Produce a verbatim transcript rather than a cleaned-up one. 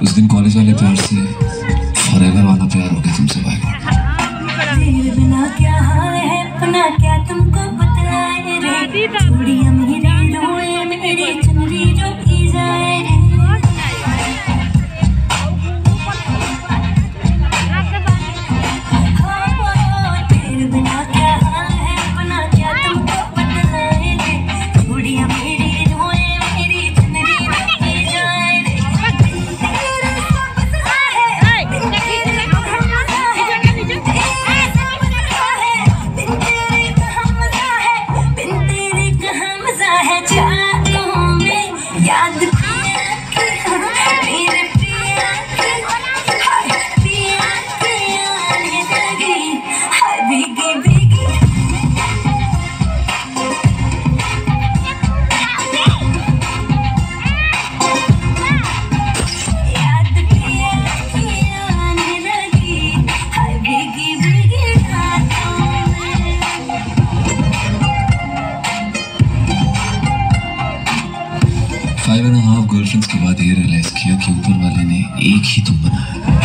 उस दिन कॉलेज वाले प्यार से फॉरएवर वाला प्यार हो गया तुमसे। By god. तेरे बिना क्या हाल है अपना क्या तुमको बतलाए रे, चूड़ियां मेरी रोए मेरी चुनरी जो की जाए रे। तेरे बिना क्या हाल है अपना क्या तुमको बतलाए रे, चूड़ियां मेरी रोए मेरी चुनरी जो की जाए रे। तेरे सब सहा है बिन तेरे कहाँ मजा है, बिन तेरे सब सहा है बिन तेरे कहाँ मजा है, बिन तेरे कहाँ मजा है। चाहतों में याद पिया की मेरे पिया की, हाय पिया की आने लगी, हाय भीगी भीगी। याद पिया की आने लगी, हाय भीगी भीगी रातों में। फाइव एंड हाफ गर्लफ्रेंड्स के बाद ये रियलाइज किया कि ऊपर वाले ने एक ही तुम बनाया है।